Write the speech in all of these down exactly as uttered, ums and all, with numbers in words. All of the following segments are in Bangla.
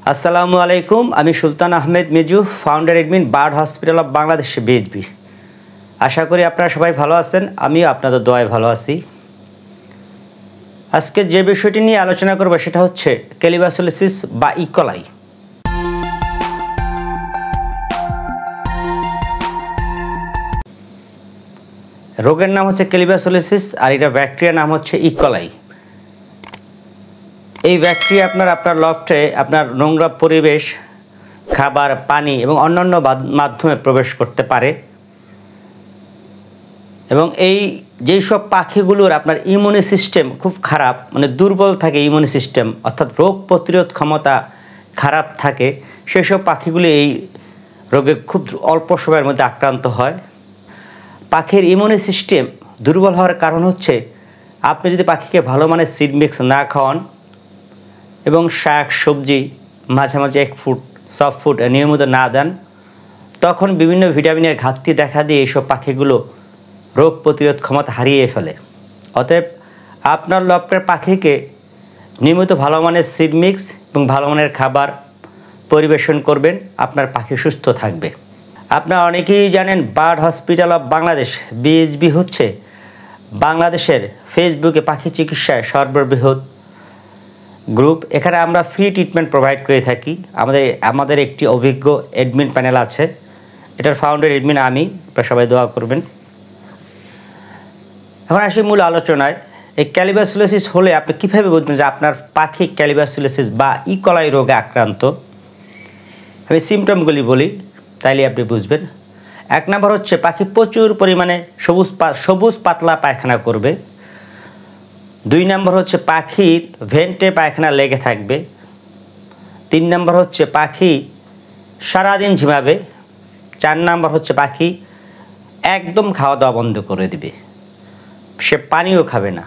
আসসালামু আলাইকুম, আমি Sultan Ahmed Mizu, founder admin bird hospital of Bangladesh BHB. আশা করি আপনারা সবাই ভালো আছেন, আমিও আপনাদের দোয়ায় ভালো আছি। আজকে যে বিষয়টি নিয়ে আলোচনা করব সেটা হচ্ছে ক্যালিবাসোলিসিস বা ইকোলাই। রোগের নাম হচ্ছে ক্যালিবাসোলিসিস আর এটা ব্যাকটেরিয়ার নাম হচ্ছে ইকোলাই। এই ব্যাকটেরিয়া আপনার আপনার লফটে আপনার নোংরা পরিবেশ, খাবার, পানি এবং অন্যান্য মাধ্যমে প্রবেশ করতে পারে এবং এই যেই সব পাখিগুলোর আপনার ইমিউনি সিস্টেম খুব খারাপ, মানে দুর্বল থাকে ইমিউনি সিস্টেম, অর্থাৎ রোগ প্রতিরোধ ক্ষমতা খারাপ থাকে, সেসব পাখিগুলি এই রোগে খুব অল্প সময়ের মধ্যে আক্রান্ত হয়। পাখির ইমিউনি সিস্টেম দুর্বল হওয়ার কারণ হচ্ছে আপনি যদি পাখিকে ভালো মানের সিড মিক্স না খাওয়ান এবং শাক সবজি মাঝে মাঝে এক ফুট সফট ফুড নিয়মিত না দেন, তখন বিভিন্ন ভিটামিনের ঘাটতি দেখা দিয়ে এইসব পাখিগুলো রোগ প্রতিরোধ ক্ষমতা হারিয়ে ফেলে। অতএব আপনার লফটের পাখিকে নিয়মিত ভালো মানের সিড মিক্স এবং ভালো মানের খাবার পরিবেশন করবেন, আপনার পাখি সুস্থ থাকবে। আপনারা অনেকেই জানেন bird hospital of Bangladesh BHB হচ্ছে বাংলাদেশের ফেসবুকে পাখি চিকিৎসায় সর্ববৃহৎ গ্রুপ। এখানে আমরা ফ্রি ট্রিটমেন্ট প্রোভাইড করে থাকি। আমাদের আমাদের একটি অভিজ্ঞ অ্যাডমিন প্যানেল আছে, এটার ফাউন্ডার অ্যাডমিন আমি, আপনারা সবাই দোয়া করবেন। এখন আসি মূল আলোচনায়। এই ক্যালিবাসোলিসিস হলে আপনি কীভাবে বুঝবেন যে আপনার পাখি ক্যালিবাসোলিসিস বা ইকোলাই রোগে আক্রান্ত? আমি সিমটমগুলি বলি, তাইলে আপনি বুঝবেন। এক নম্বর হচ্ছে পাখি প্রচুর পরিমাণে সবুজ সবুজ পাতলা পায়খানা করবে। দুই নম্বর হচ্ছে পাখির ভেন্টে পায়খানা লেগে থাকবে। তিন নম্বর হচ্ছে পাখি সারাদিন ঝিমাবে। চার নম্বর হচ্ছে পাখি একদম খাওয়া দাওয়া বন্ধ করে দিবে, সে পানিও খাবে না।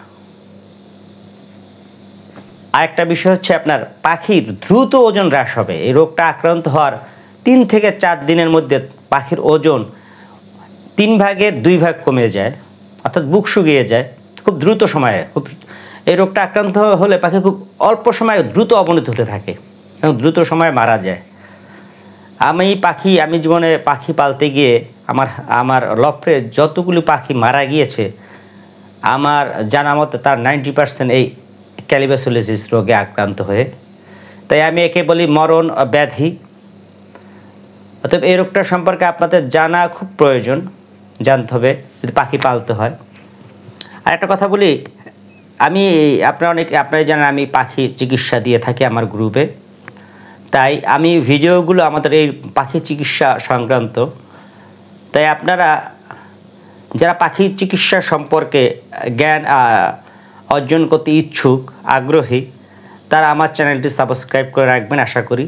আরেকটা বিষয় হচ্ছে আপনার পাখির দ্রুত ওজন হ্রাস হবে। এই রোগটা আক্রান্ত হওয়ার তিন থেকে চার দিনের মধ্যে পাখির ওজন তিন ভাগের দুই ভাগ কমে যায়, অর্থাৎ বুক শুকিয়ে যায় খুব দ্রুত সময়ে। খুব এই রোগটা আক্রান্ত হলে পাখি খুব অল্প সময়ে দ্রুত অবনতি হতে থাকে এবং দ্রুত সময়ে মারা যায়। আমি পাখি আমি জীবনে পাখি পালতে গিয়ে আমার আমার লফটে যতগুলো পাখি মারা গিয়েছে আমার জানা মতে তার নাইনটি পার্সেন্ট এই ক্যালিবাসোলিসিস রোগে আক্রান্ত হয়ে। তাই আমি একে বলি মরণ ব্যাধি। অতএব এই রোগটা সম্পর্কে আপনাদের জানা খুব প্রয়োজন, জানতে হবে যদি পাখি পালতে হয়। আর একটা কথা বলি, আমি আপনারা অনেক আপনারা জানেন আমি পাখি চিকিৎসা দিয়ে থাকি আমার গ্রুপে। তাই আমি ভিডিওগুলো আমাদের এই পাখি চিকিৎসা সংক্রান্ত। তাই আপনারা যারা পাখি চিকিৎসা সম্পর্কে জ্ঞান অর্জন করতে ইচ্ছুক, আগ্রহী, তারা আমার চ্যানেলটি সাবস্ক্রাইব করে রাখবেন আশা করি।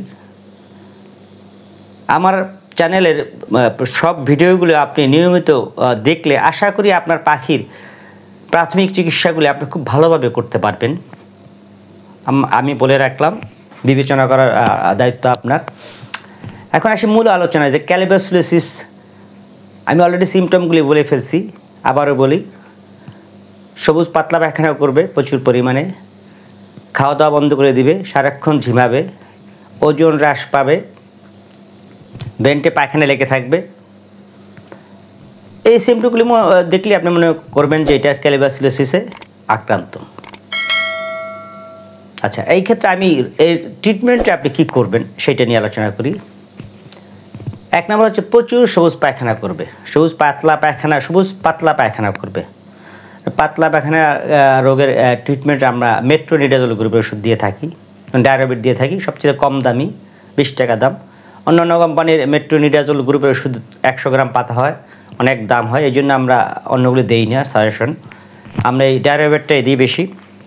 আমার চ্যানেলের সব ভিডিওগুলো আপনি নিয়মিত দেখলে আশা করি আপনার পাখির প্রাথমিক চিকিৎসাগুলি আপনি খুব ভালোভাবে করতে পারবেন। আমি বলে রাখলাম, বিবেচনা করার দায়িত্ব আপনার। এখন আসি মূল আলোচনায় যে ক্যালিবাসোলিসিস। আমি অলরেডি সিমটমগুলি বলে ফেলছি, আবারও বলি। সবুজ পাতলা পায়খানা করবে প্রচুর পরিমাণে, খাওয়া দাওয়া বন্ধ করে দিবে, সারাক্ষণ ঝিমাবে, ওজন হ্রাস পাবে, ভেন্টে পায়খানা লেগে থাকবে। এই সিমটমগুলি দেখলে আপনি মনে করবেন যে এটা ক্যালিবাসোলিসিসে আক্রান্ত। আচ্ছা, এই ক্ষেত্রে আমি এই ট্রিটমেন্টে আপনি কী করবেন সেটা নিয়ে আলোচনা করি। এক নম্বর হচ্ছে প্রচুর সবুজ পায়খানা করবে, সবুজ পাতলা পায়খানা সবুজ পাতলা পায়খানা করবে। পাতলা পায়খানা রোগের ট্রিটমেন্ট আমরা মেট্রোনিডাজল গ্রুপের ওষুধ দিয়ে থাকি, ডায়াবেট দিয়ে থাকি, সবচেয়ে কম দামি, বিশ টাকা দাম। অন্যান্য কোম্পানির মেট্রোনিডাজল গ্রুপের ওষুধ একশো গ্রাম পাতা হয়, অনেক দাম হয়, এই জন্য আমরা অন্যগুলো দিই না সাজেশন। আমরা এই ডায়াবেটটাই দিই বেশি।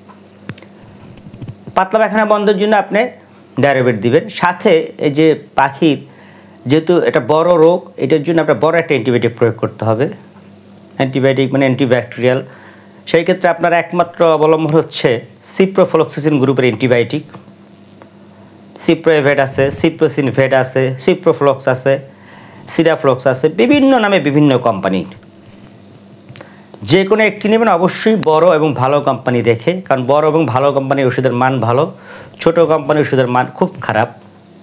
পাতলা পায়খানা বন্ধের জন্য আপনি ডায়াবেট দিবেন। সাথে এই যে পাখির যেহেতু এটা বড় রোগ, এটার জন্য আপনার বড় একটা অ্যান্টিবায়োটিক প্রয়োগ করতে হবে। অ্যান্টিবায়োটিক মানে অ্যান্টিব্যাকটেরিয়াল। সেই ক্ষেত্রে আপনার একমাত্র অবলম্বন হচ্ছে সিপ্রোফ্লক্সাসিন গ্রুপের অ্যান্টিবায়োটিক। সিপ্রোভেট আছে, সিপ্রোসিনভেট আছে, সিপ্রোফ্লক্স আছে, সিডাফ্লক্স আছে, বিভিন্ন নামে বিভিন্ন কোম্পানির। যে কোনো একটি নেবেন অবশ্যই বড় এবং ভালো কোম্পানি দেখে, কারণ বড় এবং ভালো কোম্পানির ওষুধের মান ভালো, ছোট কোম্পানির ওষুধের মান খুব খারাপ।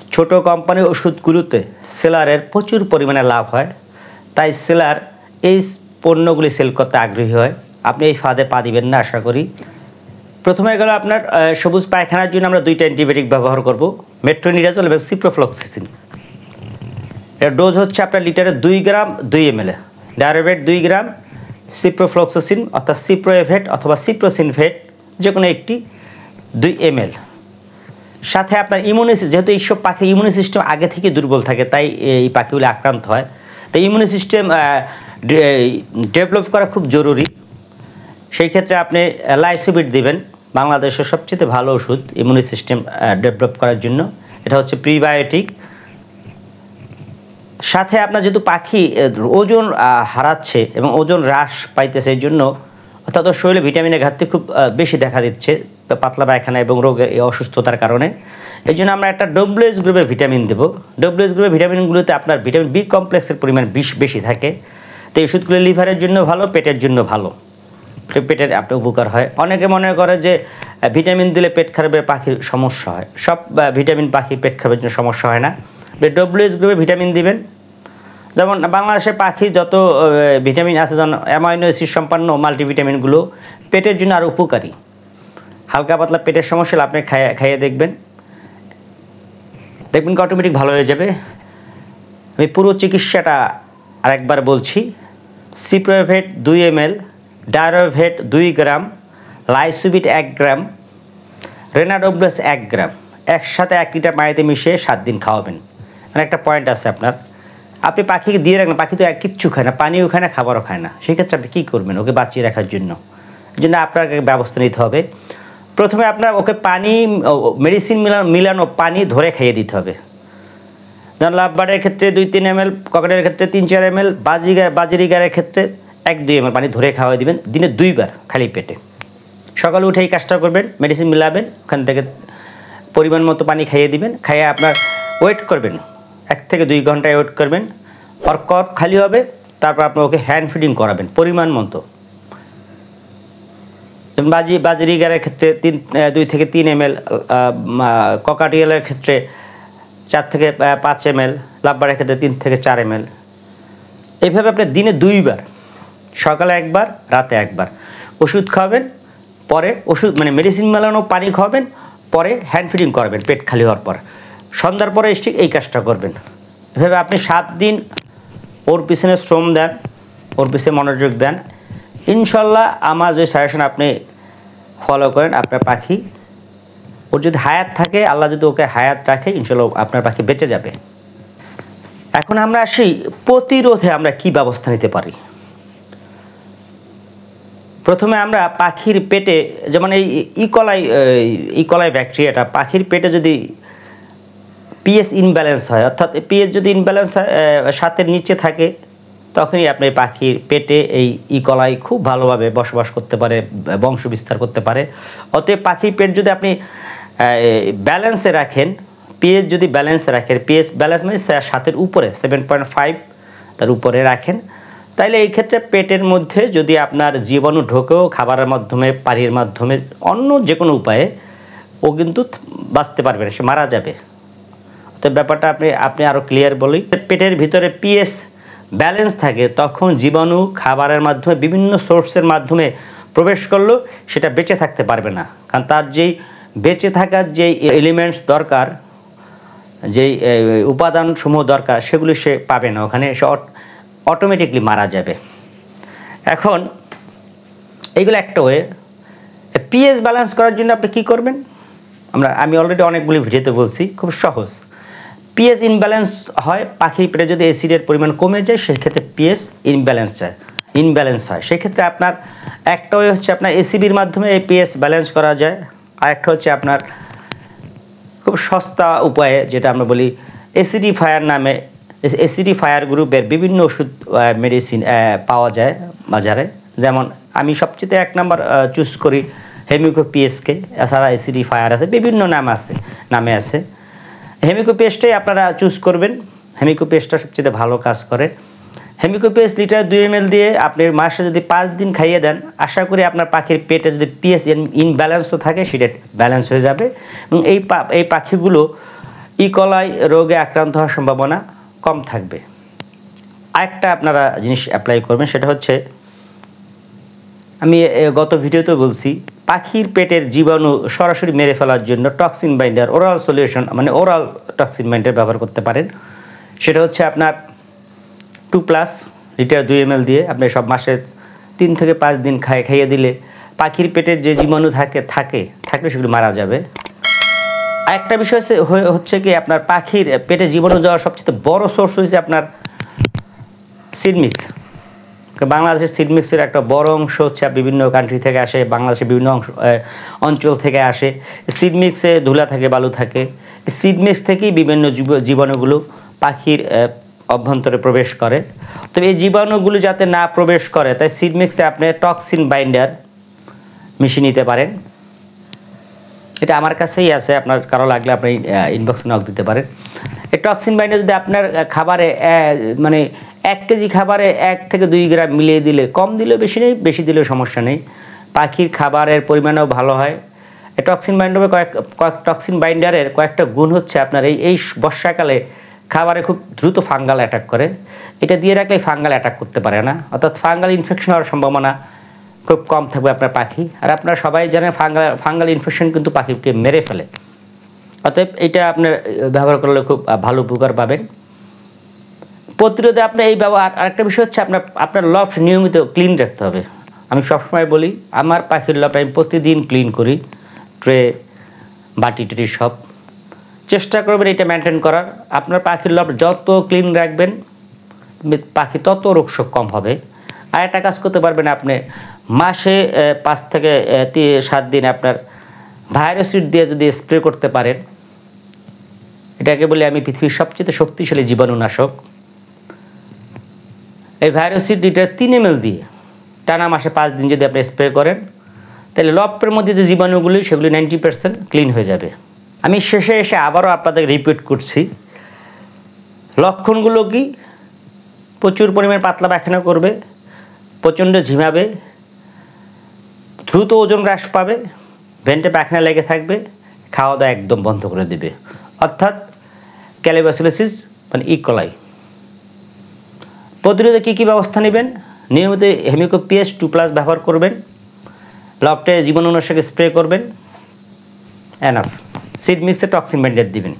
ছোট কোম্পানির ওষুধগুলোতে সেলারের প্রচুর পরিমাণে লাভ হয়, তাই সেলার এই পণ্যগুলি সেল করতে আগ্রহী হয়। আপনি এই ফাঁদে পা দিবেন না আশা করি। প্রথমে গেল আপনার সবুজ পায়খানার জন্য আমরা দুইটা অ্যান্টিবায়োটিক ব্যবহার করব, মেট্রোনিডাজল এবং সিপ্রোফ্লক্সাসিন। এর ডোজ হচ্ছে আপনার লিটারে দুই গ্রাম দুই এম এল, ডায়ারোভেট দুই গ্রাম, সিপ্রোফ্লক্সাসিন অর্থাৎ সিপ্রোএভেট অথবা সিপ্রোসিনভেট যে কোনো একটি দুই এম এল। সাথে আপনার ইমিউনি যেহেতু এইসব পাখির ইমিউনি সিস্টেম আগে থেকে দুর্বল থাকে, তাই এই পাখিগুলি আক্রান্ত হয়, তাই ইমিউনি সিস্টেম ডেভেলপ করা খুব জরুরি। সেই ক্ষেত্রে আপনি লাইসোবিট দিবেন, বাংলাদেশের সবচেয়ে ভালো ওষুধ ইমিউনি সিস্টেম ডেভেলপ করার জন্য। এটা হচ্ছে প্রিবায়োটিক। সাথে আপনার যেহেতু পাখি ওজন হারাচ্ছে এবং ওজন হ্রাস পাইতেছে, এই জন্য অর্থাৎ শরীরে ভিটামিনের ঘাটতি খুব বেশি দেখা দিচ্ছে পাতলা পায়খানা এবং রোগের এই অসুস্থতার কারণে। এই জন্য আমরা একটা ডব্লিউএস গ্রুপের ভিটামিন দেবো। ডব্লিউএস গ্রুপের ভিটামিনগুলোতে আপনার ভিটামিন বি কমপ্লেক্সের পরিমাণ বিশ বেশি থাকে, তো এই ওষুধগুলো লিভারের জন্য ভালো, পেটের জন্য ভালো, পেটের আপনার উপকার হয়। অনেকে মনে করে যে ভিটামিন দিলে পেট খারাপের পাখির সমস্যা হয়, সব ভিটামিন পাখির পেট খারাপের জন্য সমস্যা হয় না। ডব্লিউএস গ্রুপে ভিটামিন দিবেন। যেমন বাংলাদেশের পাখি যত ভিটামিন আছে, যেমন অ্যামাইনো অ্যাসিড সম্পন্ন মাল্টিভিটামিনগুলো পেটের জন্য আরও উপকারী। হালকা পাতলা পেটের সমস্যা হলে আপনি খাইয়ে খাইয়ে দেখবেন, দেখবেন কি অটোমেটিক ভালো হয়ে যাবে। আমি পুরো চিকিৎসাটা আরেকবার বলছি। সিপ্রোভেট দুই এম এল, ডায়ারোভেট দুই গ্রাম, লাইসোবিট এক গ্রাম, রেনাডোব্লাস এক গ্রাম একসাথে এক লিটার পানিতে মিশিয়ে সাত দিন খাওয়াবেন। মানে একটা পয়েন্ট আছে আপনার, আপনি পাখিকে দিয়ে রাখবেন, পাখি তো এক কিচ্ছু খায় না, পানিও খায় না, খাবারও খায় না, সেক্ষেত্রে আপনি কী করবেন ওকে বাঁচিয়ে রাখার জন্য? এই জন্য আপনাকে ব্যবস্থা নিতে হবে। প্রথমে আপনার ওকে পানি মেডিসিন মিলানো মিলানো পানি ধরে খাইয়ে দিতে হবে। যেমন লাভবার্ডের ক্ষেত্রে দুই তিন এম এল, ককেটের ক্ষেত্রে তিন চার এম এল, বাজিগার বাজিরিগারের ক্ষেত্রে এক দুই এম এল পানি ধরে খাওয়াই দিবেন দিনে দুইবার খালি পেটে। সকালে উঠে এই কাজটা করবেন, মেডিসিন মিলাবেন, ওখান থেকে পরিমাণ মতো পানি খাইয়ে দিবেন। খাইয়ে আপনার ওয়েট করবেন, এক থেকে দুই ঘন্টায় ওয়েট করবেন, আর কপ খালি হবে, তারপর আপনি ওকে হ্যান্ড ফিডিং করাবেন পরিমাণ মতো। বাজি বাজিরিগারের ক্ষেত্রে তিন দুই থেকে তিন এম এল, ককাটিয়ালের ক্ষেত্রে চার থেকে পাঁচ এম এল, লাভবারের ক্ষেত্রে তিন থেকে চার এম এল। এইভাবে আপনি দিনে দুইবার, সকালে একবার, রাতে একবার ওষুধ খাওয়াবেন, পরে ওষুধ মানে মেডিসিন মেলানো পানি খাওয়াবেন, পরে হ্যান্ড ফিডিং করবেন পেট খালি হওয়ার পর। সন্ধ্যার পরে ঠিক এই কাজটা করবেন। এভাবে আপনি সাত দিন ওর পিছনে শ্রম দেন, ওর পিছনে মনোযোগ দেন, ইনশাল্লাহ আমার যে সাজেশন আপনি ফলো করেন, আপনার পাখি ওর যদি হায়াত থাকে, আল্লাহ যদি ওকে হায়াত রাখে, ইনশাল্লাহ আপনার পাখি বেঁচে যাবে। এখন আমরা আসি প্রতিরোধে আমরা কি ব্যবস্থা নিতে পারি। প্রথমে আমরা পাখির পেটে, যেমন এই ইকলাই ইকলাই ব্যাকটেরিয়াটা পাখির পেটে যদি পিএস ইনব্যালেন্স হয়, অর্থাৎ পিএস যদি ইনব্যালেন্স হয় সাতের নিচে থাকে, তখনই আপনার পাখির পেটে এই ইকলাই খুব ভালোভাবে বসবাস করতে পারে, বংশ বিস্তার করতে পারে। অতএব পাখির পেট যদি আপনি ব্যালেন্সে রাখেন, পিএস যদি ব্যালেন্সে রাখেন, পিএস ব্যালেন্স মানে সাতের উপরে সেভেন পয়েন্ট ফাইভ তার উপরে রাখেন, তাইলে এই ক্ষেত্রে পেটের মধ্যে যদি আপনার জীবাণু ঢোকেও খাবারের মাধ্যমে, পানির মাধ্যমে, অন্য যে কোনো উপায়ে, ও কিন্তু বাঁচতে পারবে না, সে মারা যাবে। তো ব্যাপারটা আপনি আপনি আরও ক্লিয়ার বলি। পেটের ভিতরে পিএস ব্যালেন্স থাকে, তখন জীবাণু খাবারের মাধ্যমে বিভিন্ন সোর্সের মাধ্যমে প্রবেশ করলেও সেটা বেঁচে থাকতে পারবে না, কারণ তার যেই বেঁচে থাকার যেই এলিমেন্টস দরকার, যেই উপাদানসমূহ দরকার, সেগুলি সে পাবে না, ওখানে সে অটোমেটিকলি মারা যাবে। এখন এইগুলো একটা ওয়ে। পিএস ব্যালেন্স করার জন্য আপনি কী করবেন, আমরা আমি অলরেডি অনেকগুলি ভিডিওতে বলছি, খুব সহজ। পিএস ইনব্যালেন্স হয়, পাখির পেটে যদি অ্যাসিডের পরিমাণ কমে যায়, সেক্ষেত্রে পিএস ইনব্যালেন্স হয় ইনব্যালেন্স হয় সেক্ষেত্রে আপনার একটা ওয়ে হচ্ছে আপনার এসিবির মাধ্যমে এই পিএস ব্যালেন্স করা যায়। আরেকটা হচ্ছে আপনার খুব সস্তা উপায়ে, যেটা আমরা বলি অ্যাসিডিফায়ার নামে, অ্যাসিডিফায়ার গ্রুপের বিভিন্ন ওষুধ মেডিসিন পাওয়া যায় বাজারে। যেমন আমি সবচেয়ে এক নম্বর চুজ করি হেমিকো পিএসকে, এছাড়া অ্যাসিডিফায়ার আছে, বিভিন্ন নাম আছে নামে আছে। হেমিকো পেস্টটাই আপনারা চুজ করবেন, হেমিকো পেস্টটা সবচেয়ে ভালো কাজ করে। হেমিকো পেস্ট লিটার দুই এম এল দিয়ে আপনি মাসে যদি পাঁচ দিন খাইয়ে দেন, আশা করি আপনার পাখির পেটে যদি পিএস ইনব্যালেন্সও থাকে, সেটা ব্যালেন্স হয়ে যাবে। এবং এই এই পাখিগুলো ইকোলাই রোগে আক্রান্ত হওয়ার সম্ভাবনা কম থাকবে। আরেকটা আপনারা জিনিস অ্যাপ্লাই করবেন, সেটা হচ্ছে আমি গত ভিডিওতে বলছি পাখির পেটের জীবাণু সরাসরি মেরে ফেলার জন্য টক্সিন বাইন্ডার ওরাল সলিউশন মানে ওরাল টক্সিন বাইন্ডার ব্যবহার করতে পারেন। সেটা হচ্ছে আপনার টু প্লাস লিটার দুই এম এল দিয়ে আপনি সব মাসে তিন থেকে পাঁচ দিন খাই খাইয়ে দিলে পাখির পেটের যে জীবাণু থাকে থাকে থাকলে সেগুলো মারা যাবে। আরেকটা বিষয় হচ্ছে কি আপনার পাখির পেটে জীবাণু যাওয়ার সবচেয়ে বড় সোর্স হচ্ছে আপনার সিড মিক্স। বাংলাদেশের সিড মিক্সের একটা বড় অংশ হচ্ছে বিভিন্ন কান্ট্রি থেকে আসে, বাংলাদেশের বিভিন্ন অংশ অঞ্চল থেকে আসে। সিড মিক্সে ধুলা থাকে, বালু থাকে। সিড মিক্স থেকেই বিভিন্ন জীবাণুগুলো পাখির অভ্যন্তরে প্রবেশ করে। তবে এই জীবাণুগুলো যাতে না প্রবেশ করে তাই সিড মিক্সে আপনি টক্সিন বাইন্ডার মিশিয়ে নিতে পারেন। এটা আমার কাছেই আছে, আপনার কারো লাগলে আপনি ইনবক্সে নক দিতে পারেন। এই টক্সিন বাইন্ডার যদি আপনার খাবারে মানে এক কেজি খাবারে এক থেকে দুই গ্রাম মিলিয়ে দিলে, কম দিলেও বেশি নেই, বেশি দিলেও সমস্যা নেই, পাখির খাবারের পরিমাণও ভালো হয়। এই টক্সিন বাইন্ডারে কয়েক কয়েক টক্সিন বাইন্ডারের কয়েকটা গুণ হচ্ছে আপনার এই এই বর্ষাকালে খাবারে খুব দ্রুত ফাঙ্গাল অ্যাটাক করে। এটা দিয়ে রাখলে ফাঙ্গাল অ্যাটাক করতে পারে না, অর্থাৎ ফাঙ্গাল ইনফেকশন হওয়ার সম্ভাবনা খুব কম থাকবে আপনার পাখি। আর আপনারা সবাই জানেন ফাঙ্গাল ফাঙ্গাল ইনফেকশন কিন্তু পাখিকে মেরে ফেলে। অতএব এটা আপনার ব্যবহার করলে খুব ভালো উপকার পাবেন। প্রতিরোধে আপনার এই ব্যবহার। আরেকটা বিষয় হচ্ছে আপনার আপনার লফট নিয়মিত ক্লিন রাখতে হবে। আমি সবসময় বলি আমার পাখির লফট আমি প্রতিদিন ক্লিন করি, ট্রে বাটি টুটি সব চেষ্টা করবেন এটা মেনটেন করার। আপনার পাখির লফট যত ক্লিন রাখবেন পাখি তত রোগশোক কম হবে। আর একটা কাজ করতে পারবেন আপনি মাসে পাঁচ থেকে সাত দিন আপনার ভাইরাসিড দিয়ে যদি স্প্রে করতে পারেন, এটাকে বলি আমি পৃথিবীর সবচেয়ে শক্তিশালী জীবাণুনাশক। এই ভাইরাসিড লিটার তিন এম এল দিয়ে টানা মাসে পাঁচ দিন যদি আপনি স্প্রে করেন তাহলে লফটের মধ্যে যে জীবাণুগুলি সেগুলি নাইনটি পার্সেন্ট ক্লিন হয়ে যাবে। আমি শেষে এসে আবারও আপনাদের রিপিট করছি, লক্ষণগুলো কি? প্রচুর পরিমাণে পাতলা পায়খানা করবে, প্রচণ্ড ঝিমাবে, দ্রুত ওজন হ্রাস পাবে, ভেন্টে পায়খানা লেগে থাকবে, খাওয়া দাওয়া একদম বন্ধ করে দেবে, অর্থাৎ ক্যালিবাসিলোসিস মানে ইকোলাই। প্রতিরোধে কী কী ব্যবস্থা নেবেন? নিয়মিত হেমিকো পিএস টু প্লাস ব্যবহার করবেন, লফটে জীবাণুনাশক স্প্রে করবেন, এনাফ। সিড মিক্সে টক্সিন বাইন্ডার দিবেন।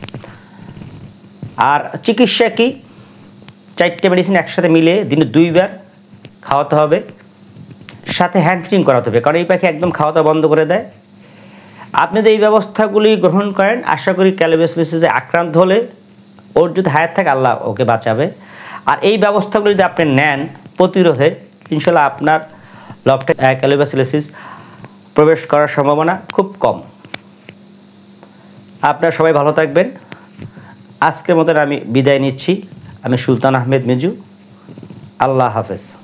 আর চিকিৎসা কি? চারটে মেডিসিন একসাথে মিলিয়ে দিনে দুইবার খাওয়াতে হবে, সাথে হ্যান্ড ফিডিং করাতে হবে, কারণ এই পাখি একদম খাওয়া দাওয়া বন্ধ করে দেয়। আপনি যদি এই ব্যবস্থাগুলি গ্রহণ করেন আশা করি ক্যালিবাসিলোসিসে আক্রান্ত হলে ওর যদি হায়াত থাকে আল্লাহ ওকে বাঁচাবে। আর এই ব্যবস্থাগুলি যদি আপনি নেন প্রতিরোধে, ইনশাল্লাহ আপনার লফটে ক্যালিবাসিলোসিস প্রবেশ করার সম্ভাবনা খুব কম। আপনারা সবাই ভালো থাকবেন। আজকের মতন আমি বিদায় নিচ্ছি। আমি সুলতান আহমেদ মিজু। আল্লাহ হাফেজ।